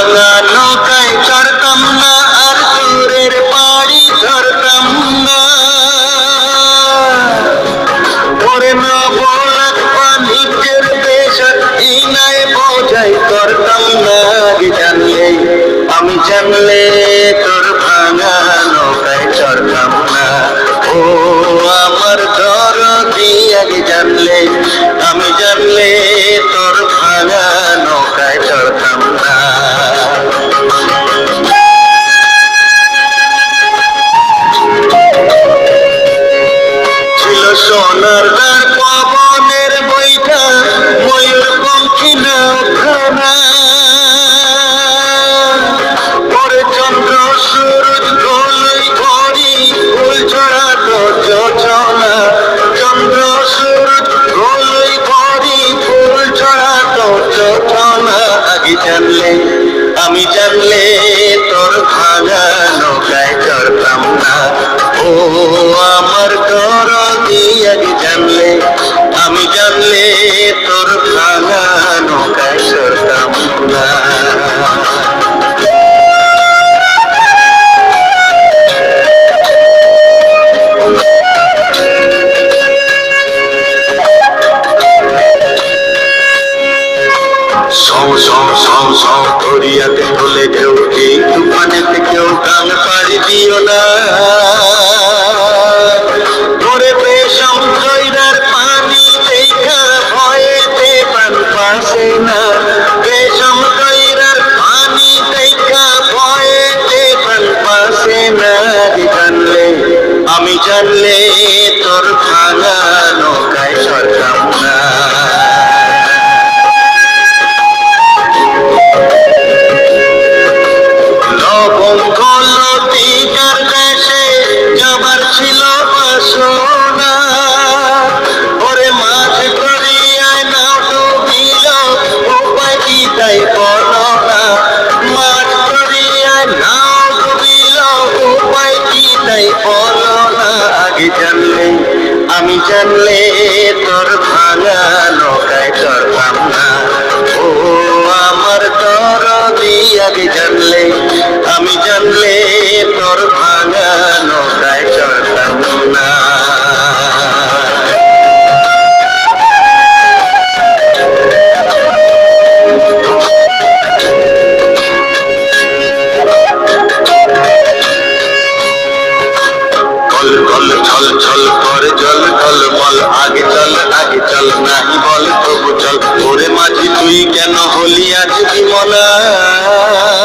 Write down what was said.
ভাঙা নৌকায় চড়তাম না আর দূরের বাড়ি ধরতাম না ওরে না বলাক বাণিজ্যের দেশ ইনায় বোঝাই করতাম না জানলে আমি জানলে তোর ভাঙা নৌকায় চড়তাম না ও আমার দরদি আগে জানলে আমি জানলে তোর ভাঙা নৌকায় চড়তাম না ছিল সোনার দ্বার পবনের বইটা ময়ূর পঙ্খী নৌখানা পরে চন্দ্র সূরজ গোলই ঘড়ি ফুল ছড়া তো যোজনা চন্দ্র সূরজ গোলই ঘড়ি ফুল ছড়া তো যোজনা আগে জানলে আমি জানলে তোর ভাঙা নৌকায় চড়তাম না ও আমার দরদি আগে জানলে আমি জানলে তোর ভাঙা নৌকায় চড়তাম না দরিয়াতে তোলে ঢেউ এই তুফানেতে কেউ গান পাড়ি দিও না ধরে বেশম জয়রার পানি দেখা ভয়েতে প্রাণ পাশে না বেশম জয়রার পানি দেখা ভয়েতে প্রাণ পাশে না জানলে আমি জানলে তোর ভাঙা নৌকায় চড়তাম না লতিকার দেশে যাবার ছিল বাসনা ওরে মাছ করিয়ায় নাও ডুবিল উপায় কি তাই বলো না মাছ করিয়ায় নাও ডুবিল উপায় কি তাই বলো না আগে জানলে আমি জানলে তোর ভাঙা নৌকায় চড়তাম না ও আমার দরদি আগে জানলে আমি জানলে তোর ভাঙা নৌকায় চড়তাম না কল ছল ছল করে জল টলমল আগে চল নাহি বল তবু চল ওরে মাঝি তুই কেন হলি আজ বিমলা